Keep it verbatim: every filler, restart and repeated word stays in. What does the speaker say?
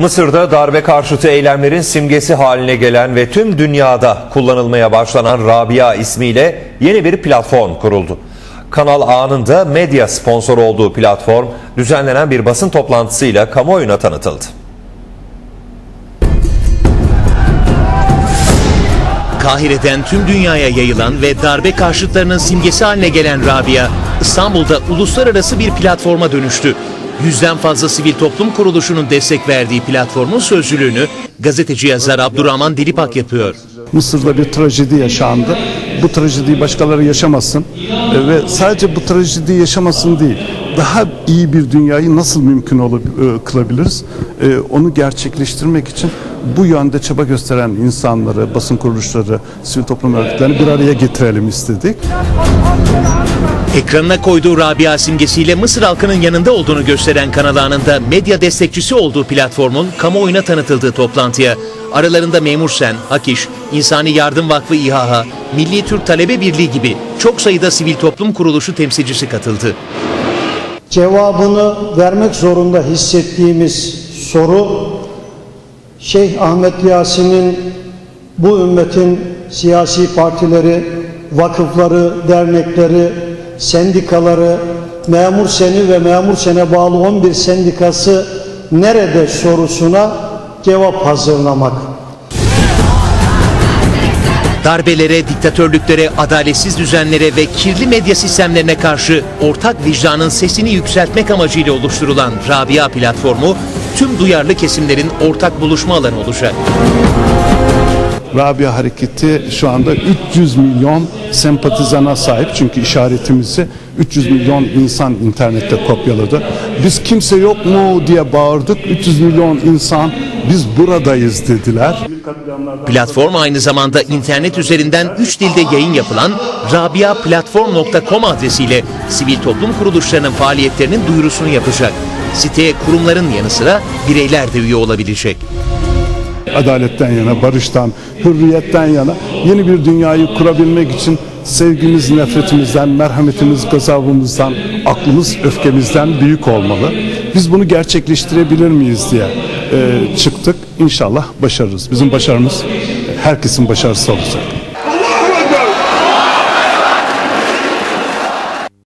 Mısır'da darbe karşıtı eylemlerin simgesi haline gelen ve tüm dünyada kullanılmaya başlanan Rabia ismiyle yeni bir platform kuruldu. Kanal A'nın da medya sponsoru olduğu platform düzenlenen bir basın toplantısıyla kamuoyuna tanıtıldı. Kahire'den tüm dünyaya yayılan ve darbe karşıtlarının simgesi haline gelen Rabia, İstanbul'da uluslararası bir platforma dönüştü. Yüzden fazla sivil toplum kuruluşunun destek verdiği platformun sözcülüğünü gazeteci yazar Abdurrahman Dilipak yapıyor. Mısır'da bir trajedi yaşandı. Bu trajediyi başkaları yaşamasın ve sadece bu trajediyi yaşamasın değil, daha iyi bir dünyayı nasıl mümkün ol- kılabiliriz? Onu gerçekleştirmek için bu yönde çaba gösteren insanları, basın kuruluşları, sivil toplum örgütlerini bir araya getirelim istedik. Ekranına koyduğu Rabia simgesiyle Mısır halkının yanında olduğunu gösteren Kanal A'nın da medya destekçisi olduğu platformun kamuoyuna tanıtıldığı toplantıya aralarında Memur Sen, Hakiş, İnsani Yardım Vakfı İHA, Milli Türk Talebe Birliği gibi çok sayıda sivil toplum kuruluşu temsilcisi katıldı. Cevabını vermek zorunda hissettiğimiz soru, Şeyh Ahmet Yasin'in bu ümmetin siyasi partileri, vakıfları, dernekleri, sendikaları, Memur Sen'i ve Memur Sen'e bağlı on bir sendikası nerede sorusuna cevap hazırlamak. Darbelere, diktatörlüklere, adaletsiz düzenlere ve kirli medya sistemlerine karşı ortak vicdanın sesini yükseltmek amacıyla oluşturulan Rabia platformu tüm duyarlı kesimlerin ortak buluşma alanı olacak. Rabia hareketi şu anda üç yüz milyon sempatizana sahip, çünkü işaretimizi üç yüz milyon insan internette kopyaladı. Biz kimse yok mu diye bağırdık, üç yüz milyon insan biz buradayız dediler. Platform aynı zamanda internet üzerinden üç dilde yayın yapılan rabia platform nokta com adresiyle sivil toplum kuruluşlarının faaliyetlerinin duyurusunu yapacak. Siteye kurumların yanı sıra bireyler de üye olabilecek. Adaletten yana, barıştan, hürriyetten yana yeni bir dünyayı kurabilmek için sevgimiz nefretimizden, merhametimiz gazabımızdan, aklımız öfkemizden büyük olmalı. Biz bunu gerçekleştirebilir miyiz diye e, çıktık. İnşallah başarırız. Bizim başarımız herkesin başarısı olacak.